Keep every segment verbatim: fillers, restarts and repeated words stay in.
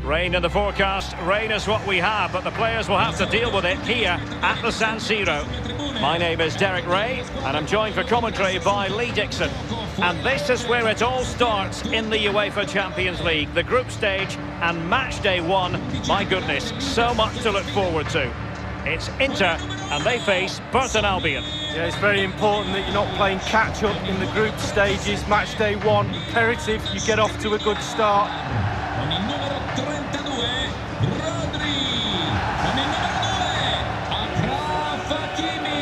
Rain in the forecast. Rain is what we have, but the players will have to deal with it here at the San Siro. My name is Derek Ray, and I'm joined for commentary by Lee Dixon. And this is where it all starts in the UEFA Champions League. The group stage and match day one. My goodness, so much to look forward to. It's Inter, and they face Burton Albion. Yeah, it's very important that you're not playing catch-up in the group stages. Match day one, imperative you get off to a good start. Con il numero trentadue, Rodri. Con il numero due, Achraf Hakimi.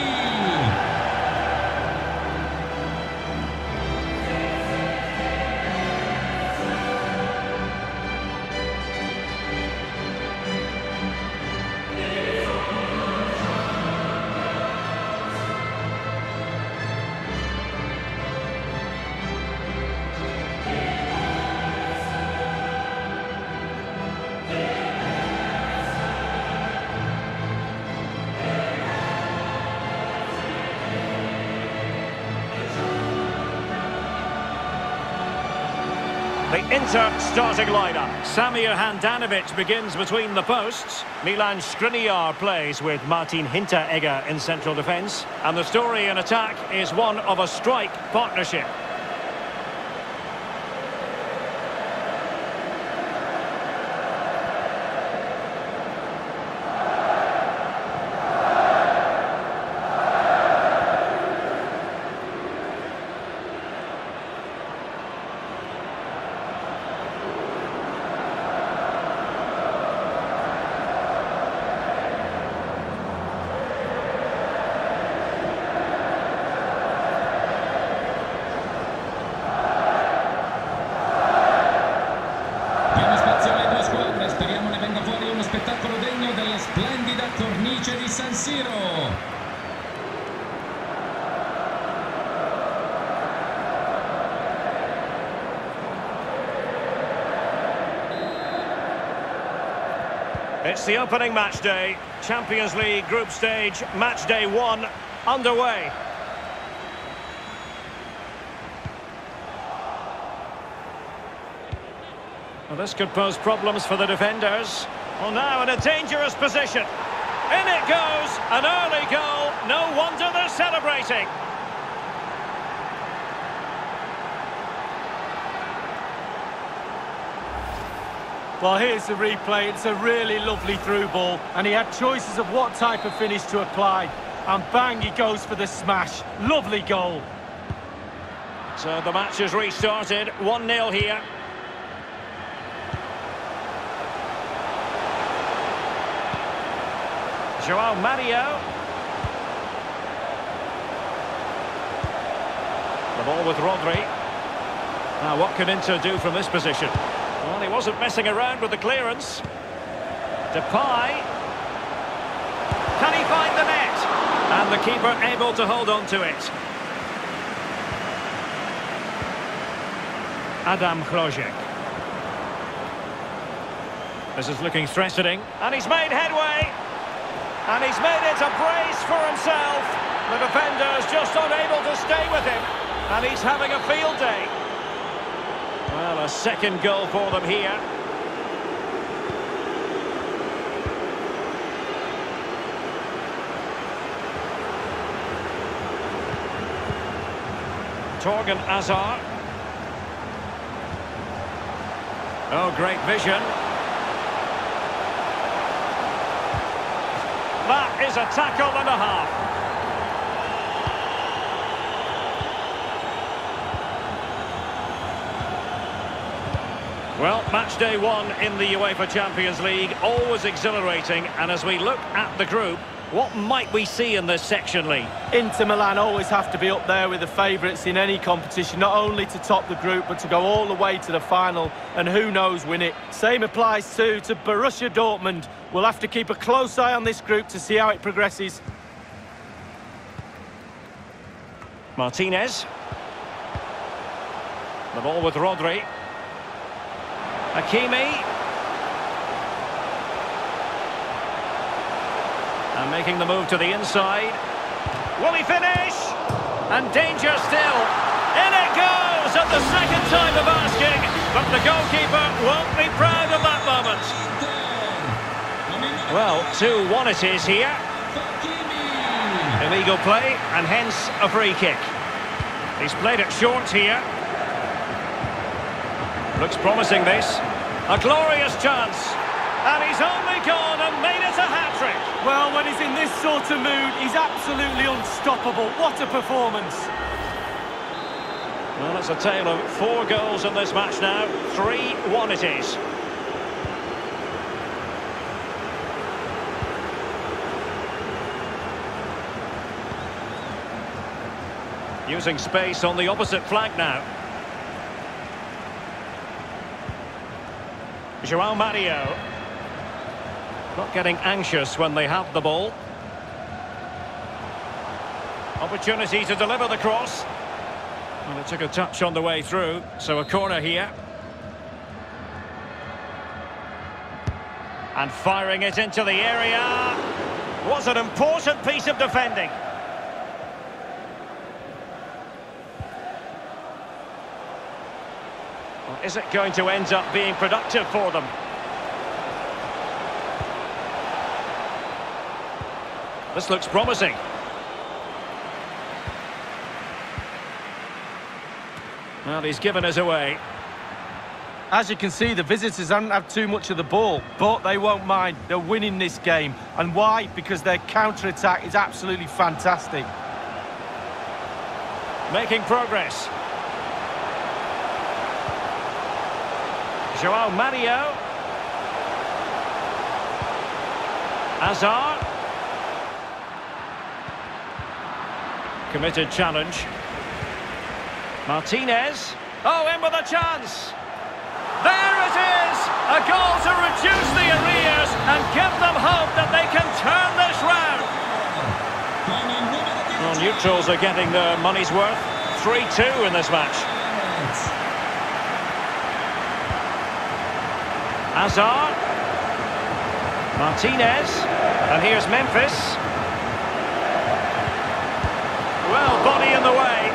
The Inter starting lineup. Samir Handanovic begins between the posts. Milan Skriniar plays with Martin Hinteregger in central defence. And the story in attack is one of a strike partnership. Speriamo ne venga fuori uno spettacolo degno della splendida cornice di San Siro. It's the opening match day. Champions League group stage, match day one, underway. Well, this could pose problems for the defenders. Well, now in a dangerous position. In it goes, an early goal. No wonder they're celebrating. Well, here's the replay. It's a really lovely through ball, and he had choices of what type of finish to apply. And bang, he goes for the smash. Lovely goal. So the match has restarted. one nil here. Joao Mario. The ball with Rodri. Now what can Inter do from this position? Well, he wasn't messing around with the clearance. Depay. Can he find the net? And the keeper able to hold on to it. Adam Hrojek. This is looking threatening. And he's made headway. And he's made it a brace for himself. The defender's just unable to stay with him. And he's having a field day. Well, a second goal for them here. Torgan Hazard. Oh, great vision. That is a tackle and a half. Well, match day one in the UEFA Champions League, always exhilarating. And as we look at the group, what might we see in this section, Lee? Inter Milan always have to be up there with the favourites in any competition, not only to top the group, but to go all the way to the final, and who knows, win it. Same applies too to Borussia Dortmund. We'll have to keep a close eye on this group to see how it progresses. Martinez. The ball with Rodri. Hakimi. And making the move to the inside. Will he finish? And danger still. In it goes at the second time of asking. But the goalkeeper won't be proud of that moment. Well, two one it is here. Illegal play, and hence a free kick. He's played it short here. Looks promising, this. A glorious chance. And he's only gone and made it a hat-trick. Well, when he's in this sort of mood, he's absolutely unstoppable. What a performance. Well, it's a tale of four goals in this match now. three one it is. Using space on the opposite flank now. João Mario. Not getting anxious when they have the ball. Opportunity to deliver the cross. Well, it took a touch on the way through, so a corner here. And firing it into the area. Was an important piece of defending. Well, is it going to end up being productive for them? This looks promising. Well, he's given us away. As you can see, the visitors haven't had too much of the ball, but they won't mind. They're winning this game. And why? Because their counter-attack is absolutely fantastic. Making progress. João Mario. Hazard. Committed challenge. Martinez. Oh, in with a chance. There it is! A goal to reduce the arrears and give them hope that they can turn this round. Well, neutrals are getting their money's worth. three two in this match. Hazard. Martinez. And here's Memphis. Well, body in the way.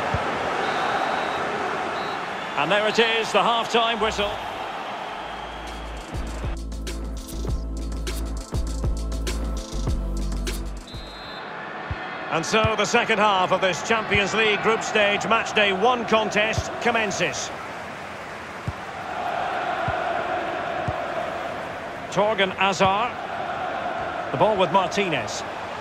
And there it is, the half-time whistle. And so the second half of this Champions League group stage match day one contest commences. Torgan Hazard. The ball with Martinez.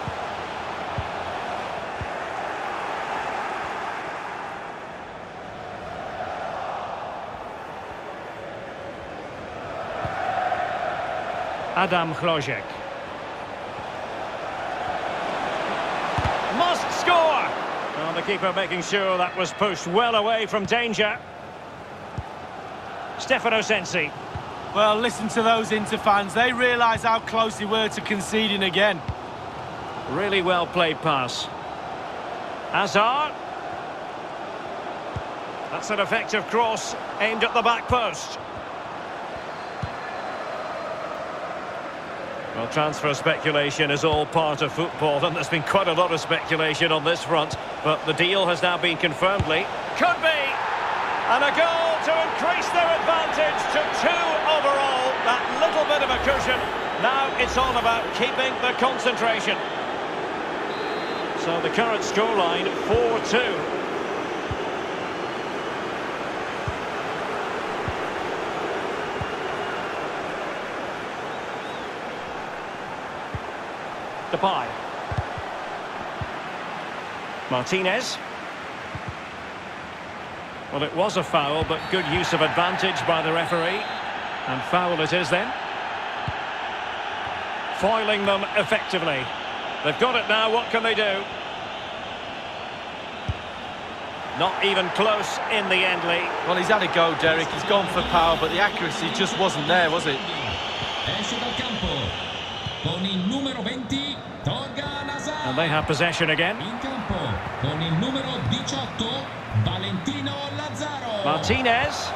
Adam Hlojek. Must score! Well, the keeper making sure that was pushed well away from danger. Stefano Sensi. Well, listen to those Inter fans. They realise how close they were to conceding again. Really well played pass. Hazard. That's an effective cross aimed at the back post. Well, transfer speculation is all part of football, and there's been quite a lot of speculation on this front, but the deal has now been confirmed, Lee. Could be! And a goal to increase their advantage to two overall. That little bit of a cushion. Now it's all about keeping the concentration. So the current scoreline, four two. Depay. Martinez. Well, it was a foul, but good use of advantage by the referee. And foul it is then. Foiling them effectively. They've got it now, what can they do? Not even close in the end, Lee. Well, he's had a go, Derek. He's gone for power, but the accuracy just wasn't there, was it? And they have possession again. Martinez.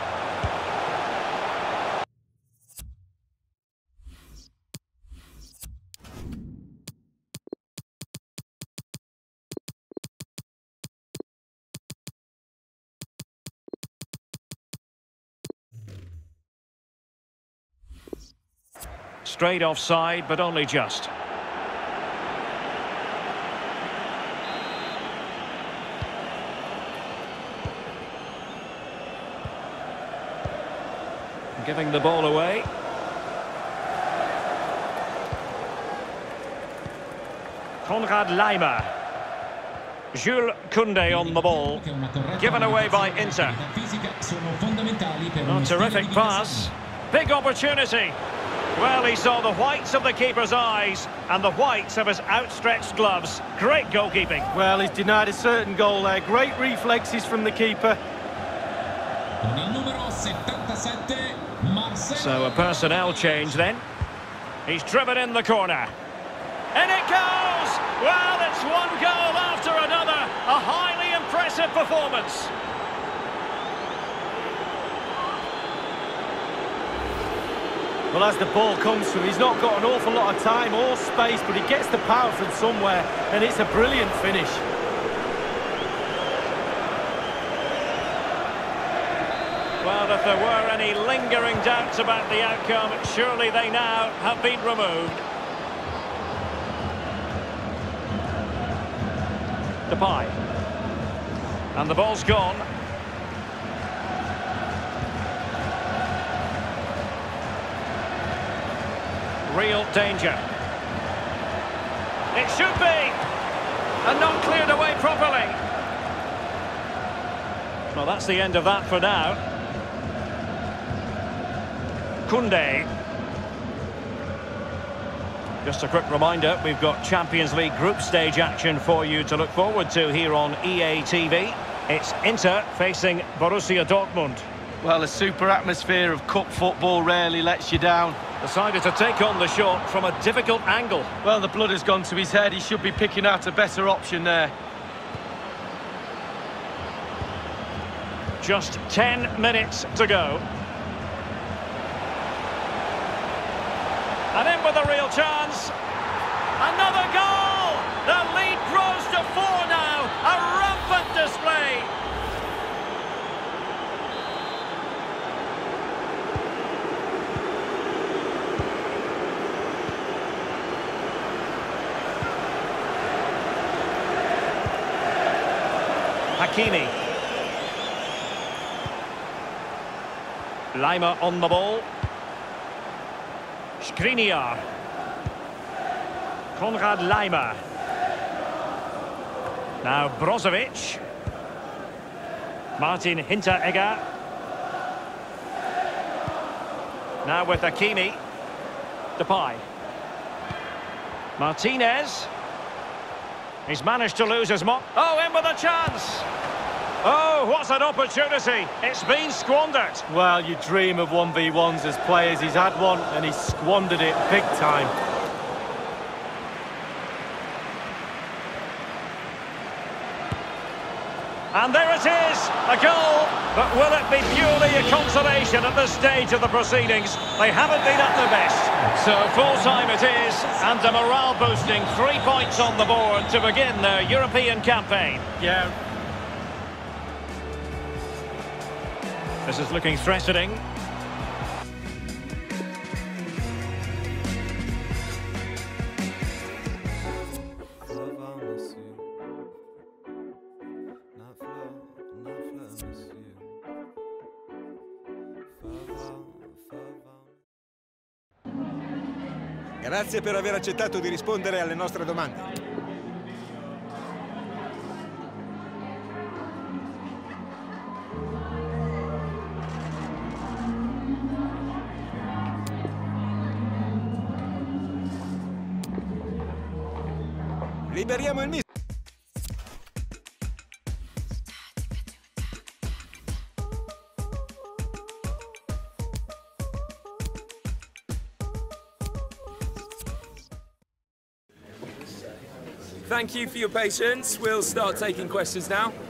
Straight offside, but only just. Giving the ball away. Konrad Laimer. Jules Koundé on the ball. Given away by Inter. Oh, terrific pass. Big opportunity. Well, he saw the whites of the keeper's eyes and the whites of his outstretched gloves. Great goalkeeping. Well, he's denied a certain goal there. Great reflexes from the keeper. So a personnel change then. He's driven in the corner. And it goes! Well, it's one goal after another. A highly impressive performance. Well, as the ball comes to him, he's not got an awful lot of time or space, but he gets the power from somewhere, and it's a brilliant finish. Well, if there were any lingering doubts about the outcome, surely they now have been removed. Depay. And the ball's gone. Real danger. It should be! And not cleared away properly. Well, that's the end of that for now. Koundé. Just a quick reminder, we've got Champions League group stage action for you to look forward to here on E A T V. It's Inter facing Borussia Dortmund. Well, a super atmosphere of cup football rarely lets you down. Decided to take on the shot from a difficult angle. Well, the blood has gone to his head. He should be picking out a better option there. Just ten minutes to go. And in with a real chance. Another goal! The lead grows to four now. A rampant display. Hakimi. Laimer on the ball. Skriniar. Konrad Laimer. Now Brozovic. Martin Hinteregger. Now with Hakimi. Depay. Martinez. He's managed to lose his mark. Oh, in with a chance! Oh, what an opportunity! It's been squandered. Well, you dream of one v ones as players. He's had one and he's squandered it big time. And there it is, a goal. But will it be purely a consolation at this stage of the proceedings? They haven't been at their best. So full-time it is, and a morale-boosting three points on the board to begin their European campaign. Yeah. This is looking threatening. Grazie per aver accettato di rispondere alle nostre domande. Liberiamo il mister. Thank you for your patience. We'll start taking questions now.